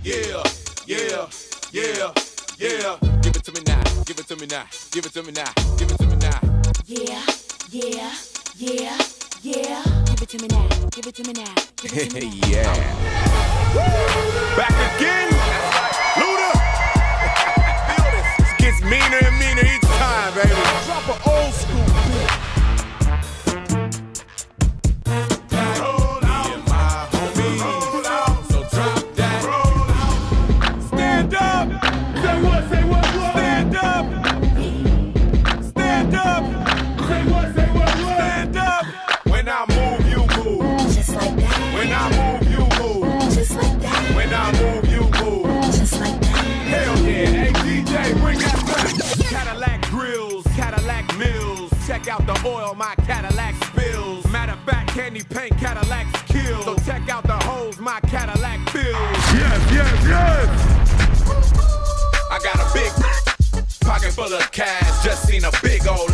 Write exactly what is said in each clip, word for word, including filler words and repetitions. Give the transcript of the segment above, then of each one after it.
yeah, yeah, yeah, yeah. Give it to me now, give it to me now, give it to me now, give it to me now. Yeah, yeah, yeah, yeah. Give it to me now, give it to me now, give it to me now. Yeah. Back again. Luda. Feel this. It gets meaner and meaner each time, baby. Drop an old school beat. Roll out. Me and my homies. Roll out. So drop that. Roll out. Stand up. Say what, say what, what? Stand up. Stand up. Say what, say what, what? Stand up. When I move, you move. Just like that. When I move, you move. Just like that. When I move, you move. Just like that. Hell yeah, hey D J, bring that back. Cadillac grills, Cadillac mills. Check out the oil my Cadillac spills. Matter of fact, candy paint Cadillacs kill. So check out the holes my Cadillac fills. Yes, yes, yes. I got a big pocket full of cash. Just seen a big old.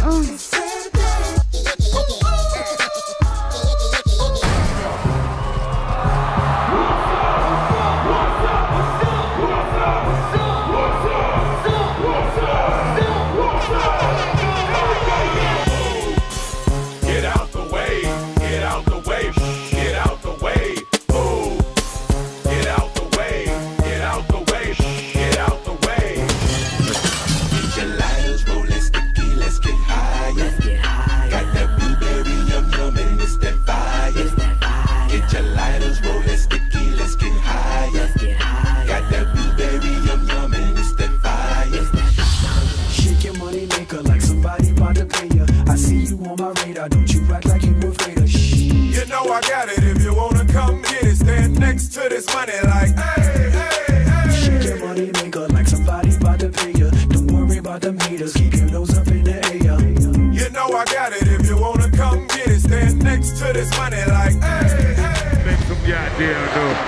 Get out the way, get out the way, get out the way, ooh. Get out the way, get out the way, get out the way. Get your lighters, rollin' sticky, let's get higher. Let's get higher. Got that blueberry yum yum and it's that fire. It's that fire. Get your lighters, rollin' sticky, let's get higher. Let's get higher. Got that blueberry yum yum and it's that fire. It's that fire. Shake your money maker like somebody about to pay ya. I see you on my radar, don't you act like you afraid of shh. You know I got it. If you wanna come get it, stand next to this money like, hey, hey, hey. Shake your money maker like somebody about to pay ya. Don't worry about them haters, keep your nose up in the air. You know I got it. If you wanna come get it, stand next to this money like, hey, hey. Make some goddamn dough.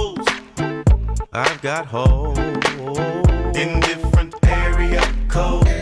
I've got holes in different area codes.